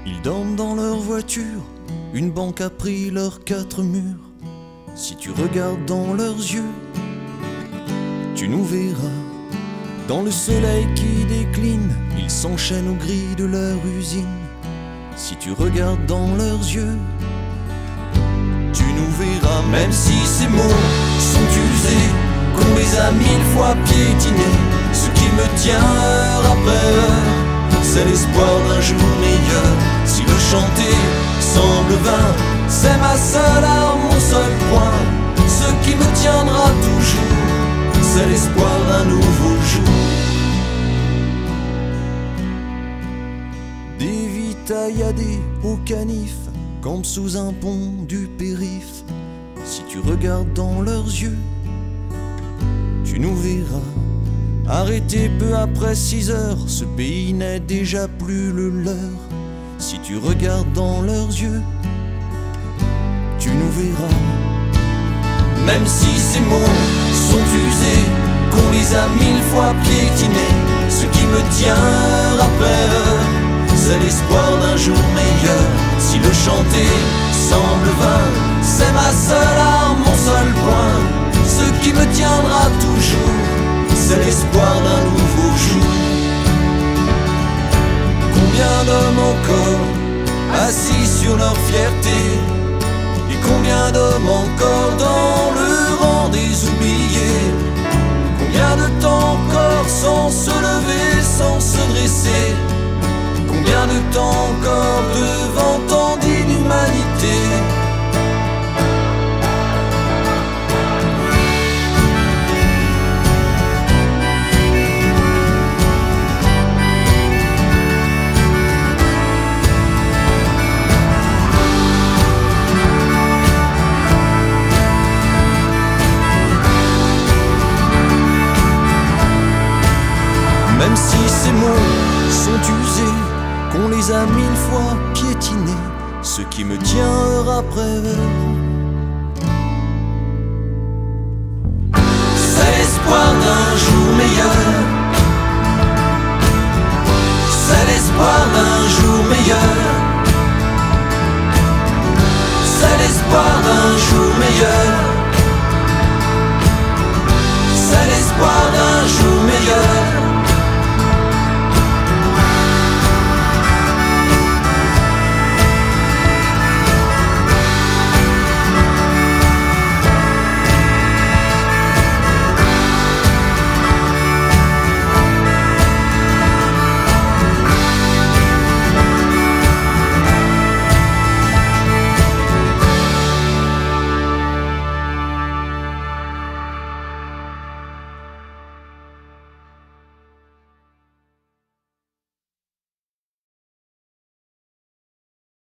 Ils dorment dans leur voiture, une banque a pris leurs 4 murs. Si tu regardes dans leurs yeux, tu nous verras. Dans le soleil qui décline, ils s'enchaînent aux grilles de leur usine. Si tu regardes dans leurs yeux, tu nous verras. Même si ces mots sont usés, qu'on les a 1000 fois piétinés, ce qui me tient heure après heure, c'est l'espoir d'un jour meilleur. Si le chanter semble vain, c'est ma seule arme, mon seul point. Ce qui me tiendra toujours, c'est l'espoir d'un nouveau jour. Des vies tailladées au canif, campent sous un pont du périph'. Si tu regardes dans leurs yeux, tu nous verras. Arrêté peu après 6 heures, ce pays n'est déjà plus le leur. Si tu regardes dans leurs yeux, tu nous verras. Même si ces mots sont usés, qu'on les a 1000 fois piétinés, ce qui me tient heure après heure, c'est l'espoir d'un jour meilleur. Si le chanter semble vain, c'est ma seule arme, mon seul point. Ce qui me tiendra toujours, c'est l'espoir d'un nouveau jour. Combien d'hommes encore assis sur leur fierté, et combien d'hommes encore dans le rang des oubliés. Combien de temps encore sans se lever, sans se dresser. Combien de temps encore devant tant d'inhumanité. Même si ces mots sont usés, qu'on les a 1000 fois piétinés, ce qui me tient heure après heure, c'est l'espoir d'un jour meilleur. C'est l'espoir d'un jour